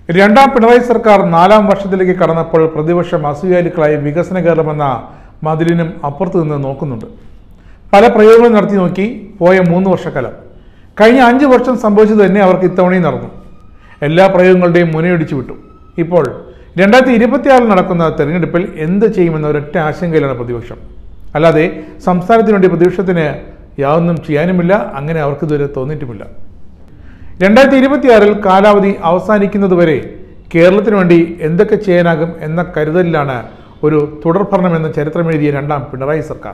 രണ്ടാം പിണറായി സർക്കാർ നാലാം വർഷത്തിലേക്ക് കടന്നപ്പോൾ പ്രതിപക്ഷം അസൂയാലുക്കളായി വികസന കേരളമെന്ന മതിലിനും അപ്പുറത്ത് നിന്ന് നോക്കുന്നുണ്ട്. പല പ്രയോഗങ്ങളും നടത്തി നോക്കി പോയ 3 വർഷക്കാലം. കഴിഞ്ഞ 5 വർഷം സംഭവിച്ചത് തന്നെ അവർക്ക് ഇത്തവണയും നടന്നു. എല്ലാ പ്രയോഗങ്ങളുടെയും മുനയൊടിച്ചു വിട്ടു. ഇപ്പോൾ 2026 നടക്കുന്ന തെരഞ്ഞെടുപ്പിൽ എന്ത് ചെയ്യുമെന്ന ഒരൊറ്റ ആശങ്കയിലാണ് പ്രതിപക്ഷം. അല്ലാതെ സംസ്ഥാനത്തിനു വേണ്ടി പ്രതിപക്ഷത്തിന് യാതൊന്നും ചെയ്യാനുമില്ല. അങ്ങനെ അവർക്ക് ഇതുവരെ തോന്നിയിട്ടുമില്ല. 2026 കാലാവധി അവസാനിക്കുന്നതുവരെ കേരളത്തിനു വേണ്ടി എന്തൊക്കെ ചെയ്യാനാകും എന്ന കരുതലിലാണ് ഒരു തുടർഭരണമെന്ന് ചരിത്രമെഴുതിയ രണ്ടാം പിണറായി സർക്കാർ.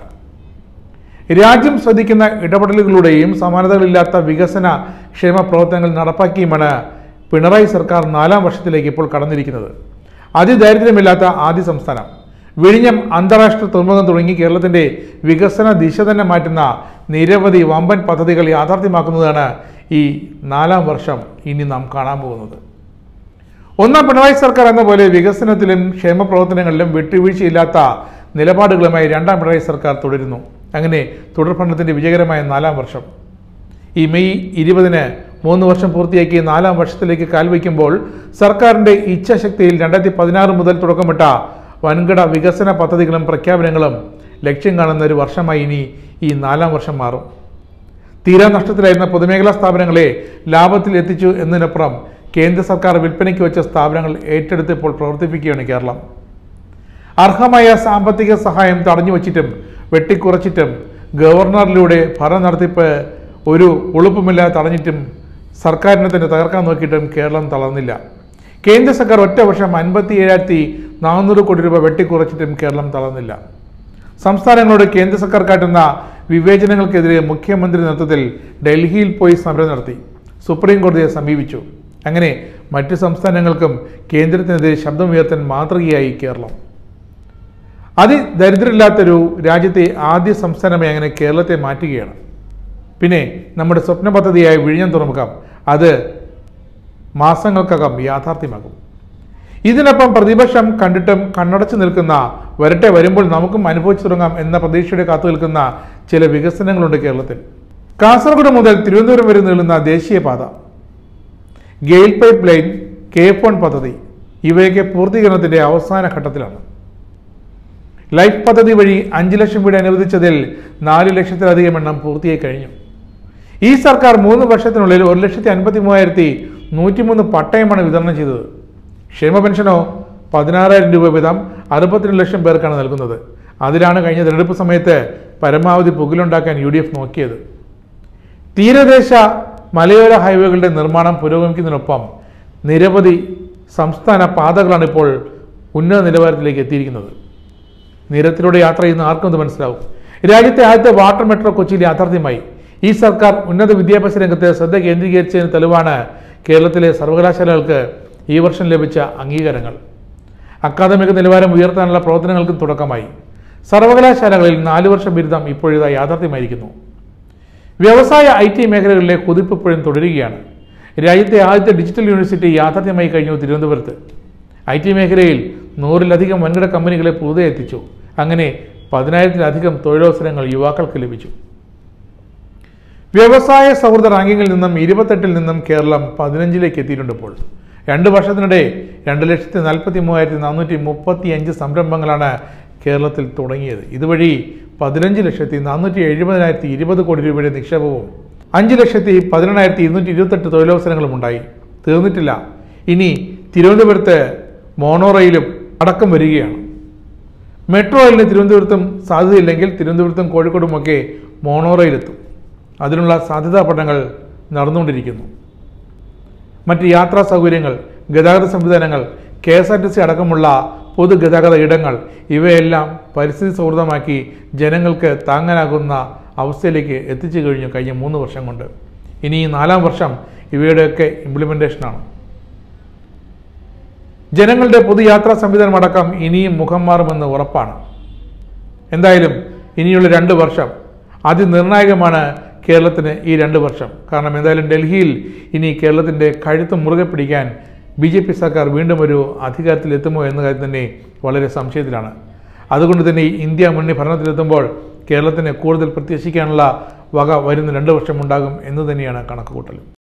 രാജ്യം ശ്രദ്ധിക്കുന്ന ഇടപെടലുകളുടെയും സമാനതകളില്ലാത്ത വികസന ക്ഷേമ പ്രവർത്തനങ്ങൾ നടപ്പാക്കിയുമാണ് പിണറായി സർക്കാർ 4ാം വർഷത്തിലേക്ക് ഇപ്പോൾ കടന്നിരിക്കുന്നത്. അതിദാരിദ്ര്യമില്ലാത്ത ആദ്യ സംസ്ഥാനം, വിഴിഞ്ഞം അന്താരാഷ്ട്ര തുറമുഖം തുടങ്ങി കേരളത്തിന്റെ വികസന ദിശ തന്നെ മാറ്റുന്ന നിരവധി വമ്പൻ പദ്ധതികൾ യാഥാർത്ഥ്യമാക്കുന്നതാണ് ഈ 4ാം വർഷം ഇനി നാം കാണാൻ പോകുന്നത്. ഒന്നാം പിണറായി സർക്കാർ എന്ന പോലെ വികസനത്തിലും ക്ഷേമ പ്രവർത്തനങ്ങളിലും വിട്ടുവീഴ്ചയില്ലാത്ത നിലപാടുകളുമായി രണ്ടാം പിണറായി സർക്കാർ തുടരുന്നു. അങ്ങനെ തുടർഭരണത്തിന്റെ വിജയകരമായ 4ാം വർഷം. ഈ മെയ് 20-ന് 3 വർഷം പൂർത്തിയാക്കി 4ാം വർഷത്തിലേക്ക് കാൽവയ്ക്കുമ്പോൾ സർക്കാരിന്റെ ഇച്ഛാശക്തിയിൽ 2016 മുതൽ തുടക്കമിട്ട വൻകിട വികസന പദ്ധതികളും പ്രഖ്യാപനങ്ങളും ലക്ഷ്യം കാണുന്ന ഒരു വർഷമായി ഇനി ഈ 4ാം വർഷം മാറും. തീരാ നഷ്ടത്തിലായിരുന്ന പൊതുമേഖലാ സ്ഥാപനങ്ങളെ ലാഭത്തിൽ എത്തിച്ചു എന്നതിനപ്പുറം കേന്ദ്ര സർക്കാർ വിൽപ്പനയ്ക്ക് വെച്ച സ്ഥാപനങ്ങൾ ഏറ്റെടുത്ത് ഇപ്പോൾ പ്രവർത്തിപ്പിക്കുകയാണ് കേരളം. അർഹമായ സാമ്പത്തിക സഹായം തടഞ്ഞു വച്ചിട്ടും വെട്ടിക്കുറച്ചിട്ടും ഗവർണറിലൂടെ ഭരണ നടത്തിപ്പ് ഒരു ഉളുപ്പുമില്ലാതെ തടഞ്ഞിട്ടും സർക്കാരിനെ തന്നെ തകർക്കാൻ നോക്കിയിട്ടും കേരളം തളർന്നില്ല. കേന്ദ്ര സർക്കാർ ഒറ്റ വർഷം 57,400 കോടി രൂപ വെട്ടിക്കുറച്ചിട്ടും കേരളം തളർന്നില്ല. സംസ്ഥാനങ്ങളോട് കേന്ദ്ര സർക്കാർ കാട്ടുന്ന വിവേചനങ്ങൾക്കെതിരെ മുഖ്യമന്ത്രി നേതൃത്വത്തിൽ ഡൽഹിയിൽ പോയി സമരം നടത്തി സുപ്രീം കോടതിയെ സമീപിച്ചു. അങ്ങനെ മറ്റ് സംസ്ഥാനങ്ങൾക്കും കേന്ദ്രത്തിനെതിരെ ശബ്ദമുയർത്താൻ മാതൃകയായി കേരളം. അതിദരിദ്രമില്ലാത്തൊരു രാജ്യത്തെ ആദ്യ സംസ്ഥാനമായി അങ്ങനെ കേരളത്തെ മാറ്റുകയാണ്. പിന്നെ നമ്മുടെ സ്വപ്ന പദ്ധതിയായ വിഴിഞ്ഞം തുറമുഖം അത് മാസങ്ങൾക്കകം യാഥാർത്ഥ്യമാകും. ഇതിനൊപ്പം പ്രതിപക്ഷം കണ്ടിട്ടും കണ്ണടച്ചു നിൽക്കുന്ന വരുമ്പോൾ നമുക്കും അനുഭവിച്ചു തുടങ്ങാം എന്ന പ്രതീക്ഷയുടെ കാത്തു നിൽക്കുന്ന ചില വികസനങ്ങളുണ്ട് കേരളത്തിൽ. കാസർഗോഡ് മുതൽ തിരുവനന്തപുരം വരെ നീളുന്ന ദേശീയപാത, ഗെയിൽ പൈപ്പ് ലൈൻ, K-ഫോൺ പദ്ധതി ഇവയൊക്കെ പൂർത്തീകരണത്തിന്റെ അവസാന ഘട്ടത്തിലാണ്. ലൈഫ് പദ്ധതി വഴി 5 ലക്ഷം വീട് അനുവദിച്ചതിൽ 4 ലക്ഷത്തിലധികം എണ്ണം പൂർത്തിയായി കഴിഞ്ഞു. ഈ സർക്കാർ 3 വർഷത്തിനുള്ളിൽ 1,53,103 പട്ടയമാണ് വിതരണം ചെയ്തത്. ക്ഷേമ പെൻഷനോ 16,000 രൂപ വീതം 62 ലക്ഷം പേർക്കാണ് നൽകുന്നത്. അതിലാണ് കഴിഞ്ഞ തെരഞ്ഞെടുപ്പ് സമയത്ത് പരമാവധി പുകലുണ്ടാക്കാൻ UDF നോക്കിയത്. തീരദേശ മലയോര ഹൈവേകളുടെ നിർമ്മാണം പുരോഗമിക്കുന്നതിനൊപ്പം നിരവധി സംസ്ഥാന പാതകളാണ് ഇപ്പോൾ ഉന്നത നിലവാരത്തിലേക്ക് എത്തിയിരിക്കുന്നത്. നിരത്തിലൂടെ യാത്ര ചെയ്യുന്ന ആർക്കും ഇത് മനസ്സിലാവും. രാജ്യത്തെ ആദ്യത്തെ വാട്ടർ മെട്രോ കൊച്ചിയിൽ യാഥാർത്ഥ്യമായി. ഈ സർക്കാർ ഉന്നത വിദ്യാഭ്യാസ രംഗത്ത് ശ്രദ്ധ കേന്ദ്രീകരിച്ചതിന് തെളിവാണ് കേരളത്തിലെ സർവകലാശാലകൾക്ക് ഈ വർഷം ലഭിച്ച അംഗീകാരങ്ങൾ. അക്കാദമിക നിലവാരം ഉയർത്താനുള്ള പ്രവർത്തനങ്ങൾക്കും തുടക്കമായി. സർവകലാശാലകളിൽ 4 വർഷ ബിരുദം ഇപ്പോഴിതാ യാഥാർത്ഥ്യമായിരിക്കുന്നു. വ്യവസായ IT മേഖലകളിലെ കുതിപ്പ് ഇപ്പോഴും തുടരുകയാണ്. രാജ്യത്തെ ആദ്യത്തെ ഡിജിറ്റൽ യൂണിവേഴ്സിറ്റി യാഥാർത്ഥ്യമായി കഴിഞ്ഞു തിരുവനന്തപുരത്ത്. IT മേഖലയിൽ 100-ലധികം വൻകിട കമ്പനികളെ പുതുതായി എത്തിച്ചു. അങ്ങനെ 10,000-ലധികം തൊഴിലവസരങ്ങൾ യുവാക്കൾക്ക് ലഭിച്ചു. വ്യവസായ സൗഹൃദ റാങ്കിങ്ങിൽ നിന്നും 28-ൽ നിന്നും കേരളം 15-ലേക്ക് എത്തിയിട്ടുണ്ട്. ഇപ്പോൾ 2 വർഷത്തിനിടെ 2,43,435 സംരംഭങ്ങളാണ് കേരളത്തിൽ തുടങ്ങിയത്. ഇതുവഴി 15,470,020 കോടി രൂപയുടെ നിക്ഷേപവും 5,11,228 തൊഴിലവസരങ്ങളും ഉണ്ടായി. തീർന്നിട്ടില്ല. ഇനി തിരുവനന്തപുരത്ത് മോണോറെയിലും അടക്കം വരികയാണ്. മെട്രോ റെയിലിന് തിരുവനന്തപുരത്തും സാധ്യതയില്ലെങ്കിൽ തിരുവനന്തപുരത്തും കോഴിക്കോടുമൊക്കെ മോണോറെയിലെത്തും. അതിനുള്ള സാധ്യതാ പഠനങ്ങൾ നടന്നുകൊണ്ടിരിക്കുന്നു. മറ്റ് യാത്രാ സൗകര്യങ്ങൾ, ഗതാഗത സംവിധാനങ്ങൾ, KSRTC അടക്കമുള്ള പൊതുഗതാഗത ഇടങ്ങൾ ഇവയെല്ലാം പരിസ്ഥിതി സൗഹൃദമാക്കി ജനങ്ങൾക്ക് താങ്ങാനാകുന്ന അവസ്ഥയിലേക്ക് എത്തിച്ചു കഴിഞ്ഞു കഴിഞ്ഞ 3 വർഷം കൊണ്ട്. ഇനി 4ാം വർഷം ഇവയുടെയൊക്കെ ഇംപ്ലിമെൻറ്റേഷനാണ്. ജനങ്ങളുടെ പൊതുയാത്രാ സംവിധാനം അടക്കം ഇനിയും മുഖം മാറുമെന്ന് ഉറപ്പാണ്. എന്തായാലും ഇനിയുള്ള 2 വർഷം അതിനിർണായകമാണ് കേരളത്തിന്. ഈ 2 വർഷം കാരണം എന്തായാലും ഡൽഹിയിൽ ഇനി കേരളത്തിൻ്റെ കഴുത്ത് മുറുകെ പിടിക്കാൻ BJP സർക്കാർ വീണ്ടും ഒരു അധികാരത്തിലെത്തുമോ എന്ന കാര്യം തന്നെ വളരെ സംശയത്തിലാണ്. അതുകൊണ്ട് തന്നെ ഇന്ത്യ മുന്നണി ഭരണത്തിലെത്തുമ്പോൾ കേരളത്തിന് കൂടുതൽ പ്രത്യാശിക്കാനുള്ള വക വരുന്ന 2 വർഷം ഉണ്ടാകും എന്ന് തന്നെയാണ് കണക്കുകൂട്ടൽ.